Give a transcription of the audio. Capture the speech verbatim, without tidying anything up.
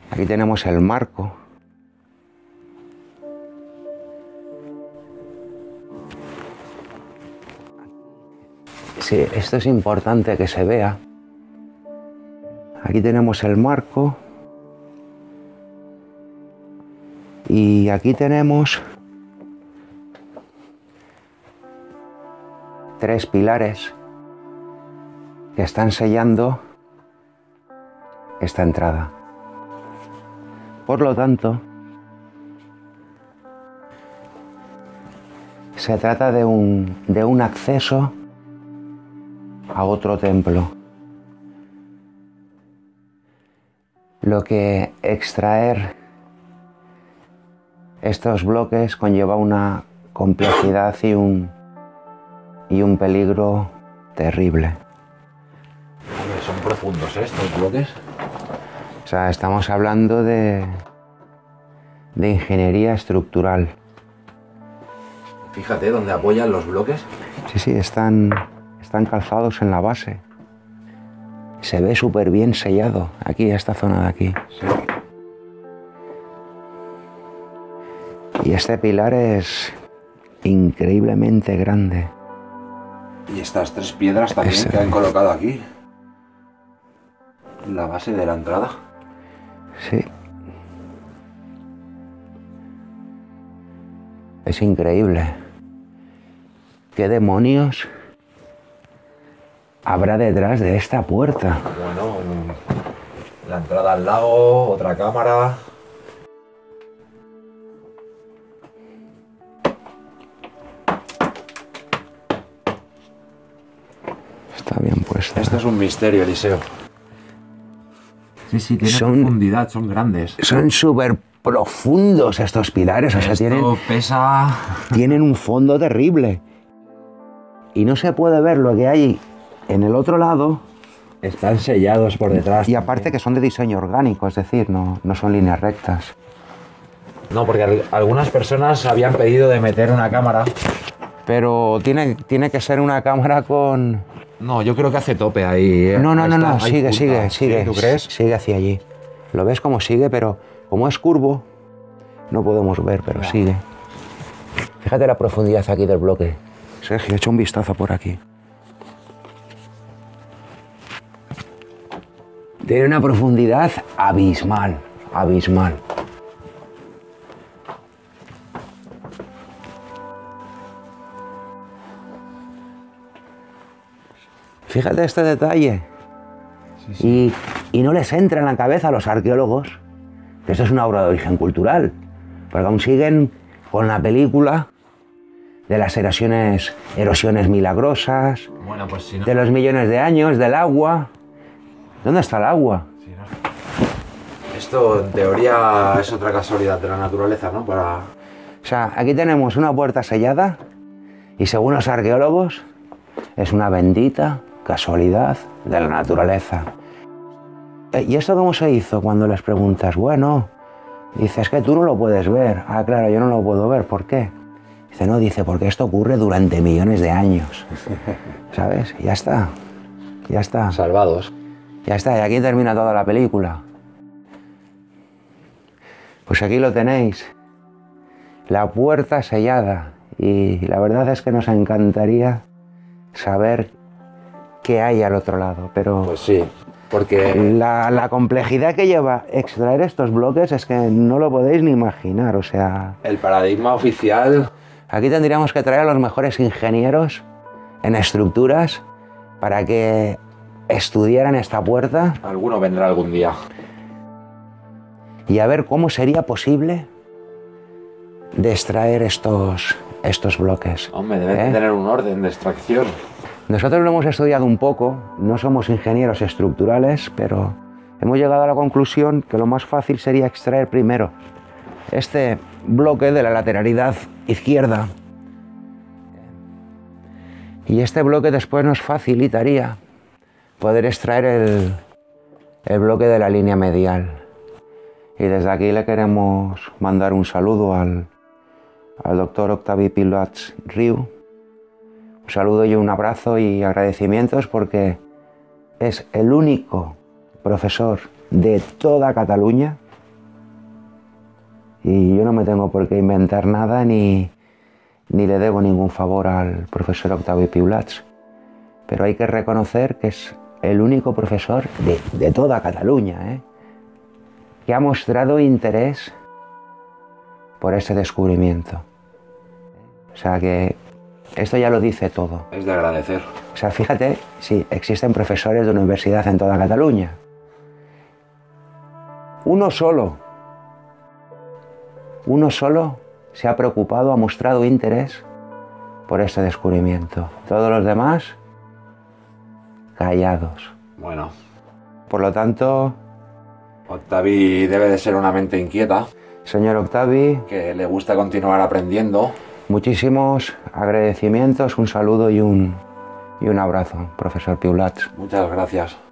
Aquí tenemos el marco. Sí, esto es importante que se vea. Aquí tenemos el marco. Y aquí tenemos tres pilares que están sellando esta entrada. Por lo tanto, se trata de un, de un acceso a otro templo. Lo que extraer estos bloques conlleva una complejidad y un, y un peligro terrible. Son profundos, ¿eh? Estos bloques. O sea, estamos hablando de, de ingeniería estructural. Fíjate dónde apoyan los bloques. Sí, sí, están, están calzados en la base. Se ve súper bien sellado aquí, esta zona de aquí. Sí. Y este pilar es increíblemente grande. Y estas tres piedras también Ese... que han colocado aquí. La base de la entrada. Sí. Es increíble. ¿Qué demonios habrá detrás de esta puerta? Bueno, la entrada al lago, otra cámara. Está bien puesto. Esto es un misterio, Eliseo. Sí, sí, tiene son, profundidad, son grandes. Son súper profundos estos pilares, o sea, Esto tienen, pesa... tienen un fondo terrible. Y no se puede ver lo que hay en el otro lado. Están sellados por detrás. Y aparte también. Que son de diseño orgánico, es decir, no, no son líneas rectas. No, porque algunas personas habían pedido de meter una cámara. Pero tiene, tiene que ser una cámara con... No, yo creo que hace tope ahí. No, no, ahí no, está, no, sigue, punta. sigue, sigue. ¿Sí? ¿Tú crees? Sigue hacia allí. Lo ves como sigue, pero como es curvo, no podemos ver, pero ya. Sigue. Fíjate la profundidad aquí del bloque. Sergio, echa un vistazo por aquí. Tiene una profundidad abismal, abismal. Fíjate este detalle. Sí, sí. Y, y no les entra en la cabeza a los arqueólogos que esto es una obra de origen cultural, porque aún siguen con la película de las erosiones, erosiones milagrosas, bueno, pues si no... de los millones de años, del agua. ¿Dónde está el agua? Sí, no. Esto en teoría es otra casualidad de la naturaleza, ¿no? Para... O sea, aquí tenemos una puerta sellada y según los arqueólogos es una bendita casualidad de la naturaleza. ¿Y esto cómo se hizo? Cuando les preguntas, bueno, dices que tú no lo puedes ver. Ah, claro, yo no lo puedo ver, ¿por qué? Dice, no, dice, porque esto ocurre durante millones de años. ¿Sabes? Ya está, ya está. Salvados. Ya está, y aquí termina toda la película. Pues aquí lo tenéis, la puerta sellada. Y la verdad es que nos encantaría saber qué hay al otro lado, pero... Pues sí, porque... La, la complejidad que lleva extraer estos bloques es que no lo podéis ni imaginar, o sea... El paradigma oficial... Aquí tendríamos que traer a los mejores ingenieros en estructuras para que estudiaran esta puerta. Alguno vendrá algún día. Y a ver cómo sería posible de extraer estos, estos bloques. Hombre, deben ¿Eh? tener un orden de extracción. Nosotros lo hemos estudiado un poco, no somos ingenieros estructurales, pero hemos llegado a la conclusión que lo más fácil sería extraer primero este bloque de la lateralidad izquierda. Y este bloque después nos facilitaría poder extraer el, el bloque de la línea medial. Y desde aquí le queremos mandar un saludo al, al doctor Octavi Pilots Riu. Un saludo y un abrazo y agradecimientos porque es el único profesor de toda Cataluña Y yo no me tengo por qué inventar nada ni, ni le debo ningún favor al profesor Octavi Piulats. Pero hay que reconocer que es el único profesor de, de toda Cataluña, ¿eh?, que ha mostrado interés por ese descubrimiento. O sea que esto ya lo dice todo. Es de agradecer. O sea, fíjate, sí, existen profesores de universidad en toda Cataluña. Uno solo, uno solo se ha preocupado, ha mostrado interés por este descubrimiento. Todos los demás, callados. Bueno. Por lo tanto... Octavi debe de ser una mente inquieta. Señor Octavi... Que le gusta continuar aprendiendo. Muchísimos agradecimientos, un saludo y un, y un abrazo, profesor Piulats. Muchas gracias.